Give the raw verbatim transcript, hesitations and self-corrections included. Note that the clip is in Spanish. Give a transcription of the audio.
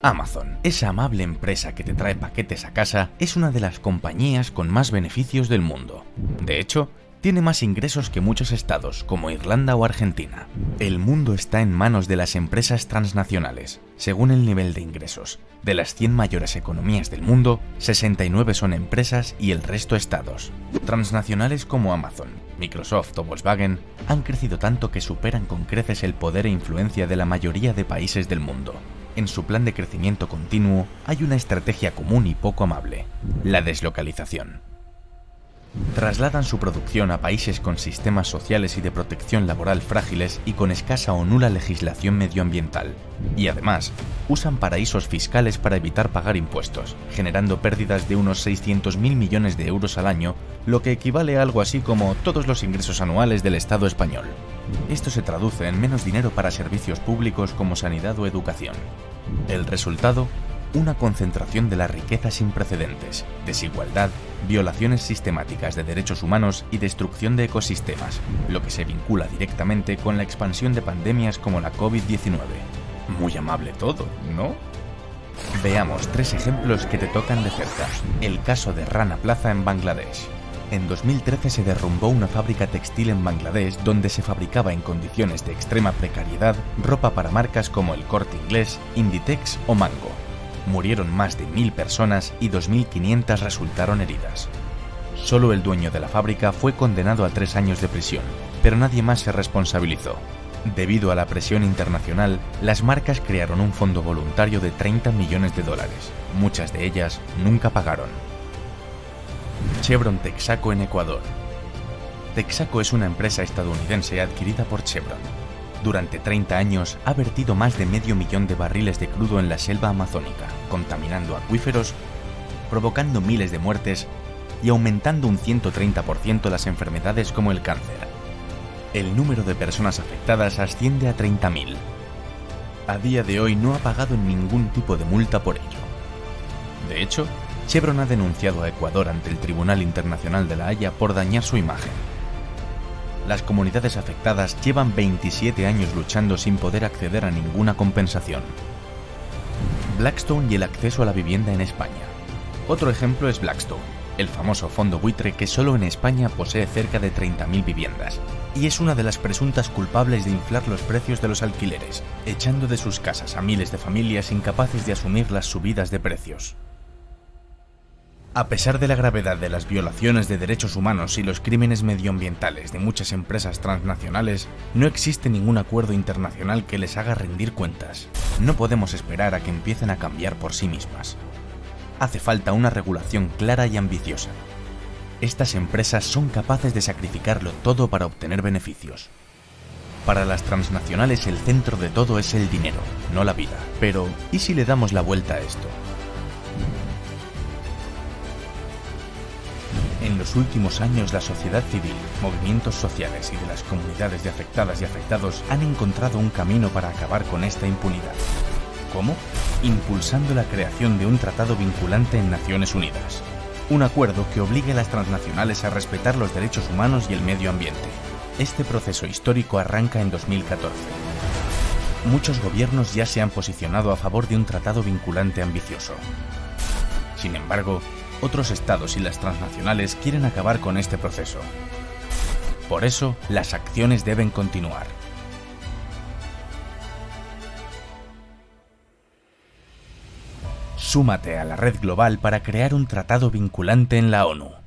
Amazon, esa amable empresa que te trae paquetes a casa, es una de las compañías con más beneficios del mundo. De hecho, tiene más ingresos que muchos estados, como Irlanda o Argentina. El mundo está en manos de las empresas transnacionales, según el nivel de ingresos. De las cien mayores economías del mundo, sesenta y nueve son empresas y el resto estados. Transnacionales como Amazon, Microsoft o Volkswagen han crecido tanto que superan con creces el poder e influencia de la mayoría de países del mundo. En su plan de crecimiento continuo hay una estrategia común y poco amable: la deslocalización. Trasladan su producción a países con sistemas sociales y de protección laboral frágiles y con escasa o nula legislación medioambiental. Y además, usan paraísos fiscales para evitar pagar impuestos, generando pérdidas de unos seiscientos mil millones de euros al año, lo que equivale a algo así como todos los ingresos anuales del Estado español. Esto se traduce en menos dinero para servicios públicos como sanidad o educación. El resultado: una concentración de la riqueza sin precedentes, desigualdad, violaciones sistemáticas de derechos humanos y destrucción de ecosistemas, lo que se vincula directamente con la expansión de pandemias como la COVID diecinueve. Muy amable todo, ¿no? Veamos tres ejemplos que te tocan de cerca. El caso de Rana Plaza en Bangladesh. En dos mil trece se derrumbó una fábrica textil en Bangladesh donde se fabricaba en condiciones de extrema precariedad ropa para marcas como El Corte Inglés, Inditex o Mango. Murieron más de mil personas y dos mil quinientas resultaron heridas. Solo el dueño de la fábrica fue condenado a tres años de prisión, pero nadie más se responsabilizó. Debido a la presión internacional, las marcas crearon un fondo voluntario de treinta millones de dólares. Muchas de ellas nunca pagaron. Chevron Texaco en Ecuador. Texaco es una empresa estadounidense adquirida por Chevron. Durante treinta años ha vertido más de medio millón de barriles de crudo en la selva amazónica, contaminando acuíferos, provocando miles de muertes y aumentando un ciento treinta por ciento las enfermedades como el cáncer. El número de personas afectadas asciende a treinta mil. A día de hoy no ha pagado ningún tipo de multa por ello. De hecho, Chevron ha denunciado a Ecuador ante el Tribunal Internacional de La Haya por dañar su imagen. Las comunidades afectadas llevan veintisiete años luchando sin poder acceder a ninguna compensación. Blackstone y el acceso a la vivienda en España. Otro ejemplo es Blackstone, el famoso fondo buitre que solo en España posee cerca de treinta mil viviendas, y es una de las presuntas culpables de inflar los precios de los alquileres, echando de sus casas a miles de familias incapaces de asumir las subidas de precios. A pesar de la gravedad de las violaciones de derechos humanos y los crímenes medioambientales de muchas empresas transnacionales, no existe ningún acuerdo internacional que les haga rendir cuentas. No podemos esperar a que empiecen a cambiar por sí mismas. Hace falta una regulación clara y ambiciosa. Estas empresas son capaces de sacrificarlo todo para obtener beneficios. Para las transnacionales el centro de todo es el dinero, no la vida. Pero, ¿y si le damos la vuelta a esto? En los últimos años, la sociedad civil, movimientos sociales y de las comunidades de afectadas y afectados han encontrado un camino para acabar con esta impunidad. ¿Cómo? Impulsando la creación de un tratado vinculante en Naciones Unidas. Un acuerdo que obligue a las transnacionales a respetar los derechos humanos y el medio ambiente. Este proceso histórico arranca en dos mil catorce. Muchos gobiernos ya se han posicionado a favor de un tratado vinculante ambicioso. Sin embargo, otros estados y las transnacionales quieren acabar con este proceso. Por eso, las acciones deben continuar. Súmate a la red global para crear un tratado vinculante en la ONU.